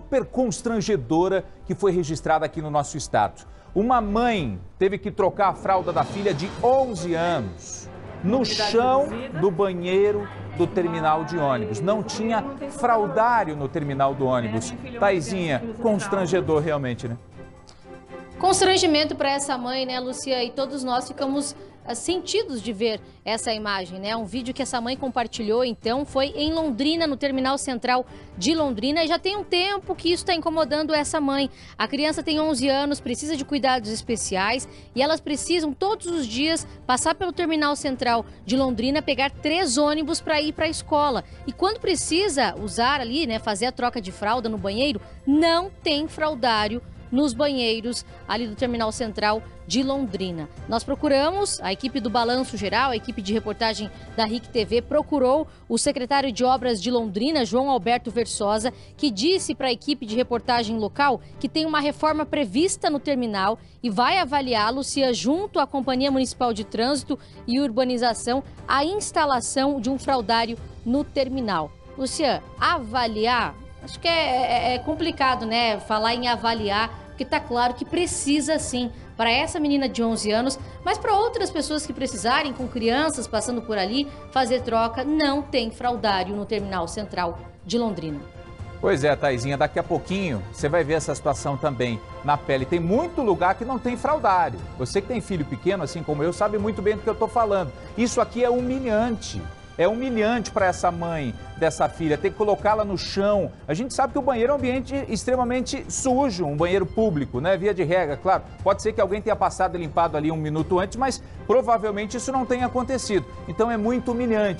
super constrangedora que foi registrada aqui no nosso estado. Uma mãe teve que trocar a fralda da filha de 11 anos no chão do banheiro do terminal de ônibus. Não tinha fraldário no terminal do ônibus. Taizinha, constrangedor realmente, né? Constrangimento para essa mãe, né, Lucia? E todos nós ficamos sentidos de ver essa imagem, né? Um vídeo que essa mãe compartilhou, então, foi em Londrina, no Terminal Central de Londrina. E já tem um tempo que isso está incomodando essa mãe. A criança tem 11 anos, precisa de cuidados especiais e elas precisam todos os dias passar pelo Terminal Central de Londrina, pegar 3 ônibus para ir para a escola. E quando precisa usar ali, né, fazer a troca de fralda no banheiro, não tem fraldário nos banheiros ali do Terminal Central de Londrina. Nós procuramos, a equipe do Balanço Geral, a equipe de reportagem da RIC TV, procurou o secretário de Obras de Londrina, João Alberto Versosa, que disse para a equipe de reportagem local que tem uma reforma prevista no terminal e vai avaliar, Lucia, junto à Companhia Municipal de Trânsito e Urbanização, a instalação de um fraldário no terminal. Lucia, avaliar? Acho que é complicado, né, falar em avaliar, porque tá claro que precisa sim, para essa menina de 11 anos, mas para outras pessoas que precisarem, com crianças passando por ali, fazer troca, não tem fraldário no Terminal Central de Londrina. Pois é, Taizinha, daqui a pouquinho você vai ver essa situação também na pele. Tem muito lugar que não tem fraldário. Você que tem filho pequeno, assim como eu, sabe muito bem do que eu tô falando. Isso aqui é humilhante. É humilhante para essa mãe dessa filha, ter que colocá-la no chão. A gente sabe que o banheiro é um ambiente extremamente sujo, um banheiro público, né? Via de regra, claro. Pode ser que alguém tenha passado e limpado ali um minuto antes, mas provavelmente isso não tenha acontecido. Então é muito humilhante.